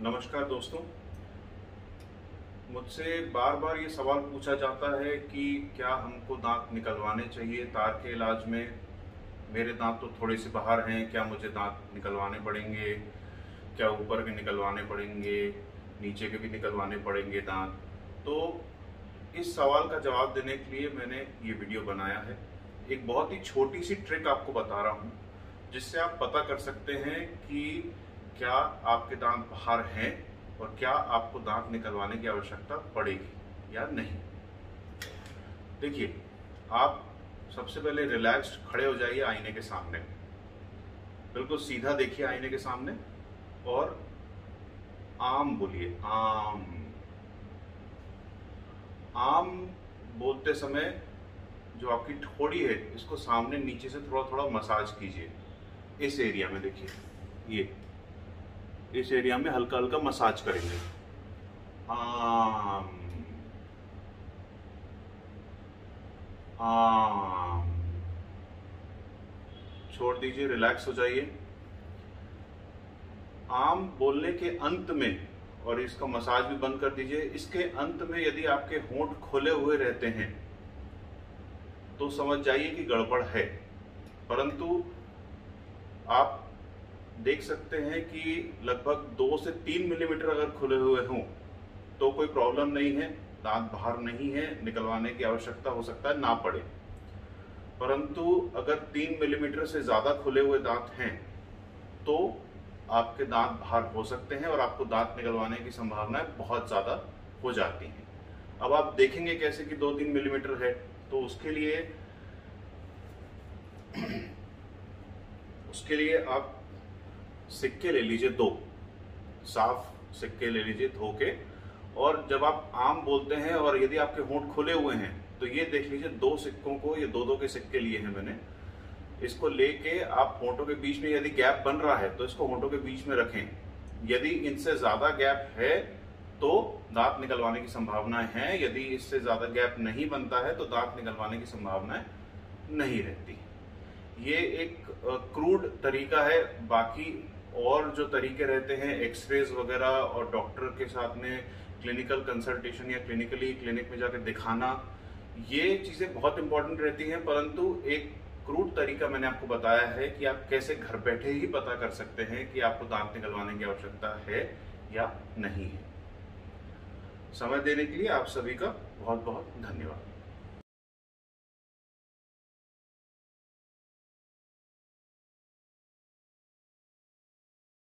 नमस्कार दोस्तों। मुझसे बार बार ये सवाल पूछा जाता है कि क्या हमको दांत निकलवाने चाहिए तार के इलाज में। मेरे दांत तो थोड़े से बाहर हैं, क्या मुझे दांत निकलवाने पड़ेंगे, क्या ऊपर के निकलवाने पड़ेंगे, नीचे के भी निकलवाने पड़ेंगे दांत। तो इस सवाल का जवाब देने के लिए मैंने ये वीडियो बनाया है। एक बहुत ही छोटी सी ट्रिक आपको बता रहा हूँ जिससे आप पता कर सकते हैं कि क्या आपके दांत बाहर हैं और क्या आपको दांत निकलवाने की आवश्यकता पड़ेगी या नहीं। देखिए, आप सबसे पहले रिलैक्स्ड खड़े हो जाइए आईने के सामने, बिल्कुल सीधा देखिए आईने के सामने और आम बोलिए। आम आम बोलते समय जो आपकी ठोड़ी है इसको सामने नीचे से थोड़ा थोड़ा मसाज कीजिए। इस एरिया में देखिए, ये इस एरिया में हल्का हल्का मसाज करेंगे। आम आम छोड़ दीजिए, रिलैक्स हो जाइए। आम बोलने के अंत में, और इसका मसाज भी बंद कर दीजिए, इसके अंत में यदि आपके होंठ खोले हुए रहते हैं तो समझ जाइए कि गड़बड़ है। परंतु आप देख सकते हैं कि लगभग 2 से 3 मिलीमीटर अगर खुले हुए हों तो कोई प्रॉब्लम नहीं है, दांत बाहर नहीं है, निकलवाने की आवश्यकता हो सकता है ना पड़े। परंतु अगर 3 मिलीमीटर से ज्यादा खुले हुए दांत हैं तो आपके दांत बाहर हो सकते हैं और आपको दांत निकलवाने की संभावनाएं बहुत ज्यादा हो जाती हैं। अब आप देखेंगे कैसे कि 2-3 मिलीमीटर है, तो उसके लिए आप सिक्के ले लीजिए, 2 साफ सिक्के ले लीजिए धो के। और जब आप आम बोलते हैं और यदि आपके होंठ खुले हुए हैं तो ये देख लीजिए 2 सिक्कों को, ये 2-2 के सिक्के लिए हैं मैंने, इसको लेके आप होंठों के बीच में यदि गैप बन रहा है तो इसको होंठों के बीच में रखें। यदि इनसे ज्यादा गैप है तो दांत निकलवाने की संभावनाएं हैं, यदि इससे ज्यादा गैप नहीं बनता है तो दांत निकलवाने की संभावनाएं नहीं रहती। ये एक क्रूड तरीका है। बाकी और जो तरीके रहते हैं, एक्सरेज वगैरह और डॉक्टर के साथ में क्लिनिकल कंसल्टेशन या क्लिनिक में जाकर दिखाना, ये चीजें बहुत इंपॉर्टेंट रहती हैं। परंतु एक क्रूड तरीका मैंने आपको बताया है कि आप कैसे घर बैठे ही पता कर सकते हैं कि आपको दांत निकलवाने की आवश्यकता है या नहीं है। समय देने के लिए आप सभी का बहुत बहुत धन्यवाद।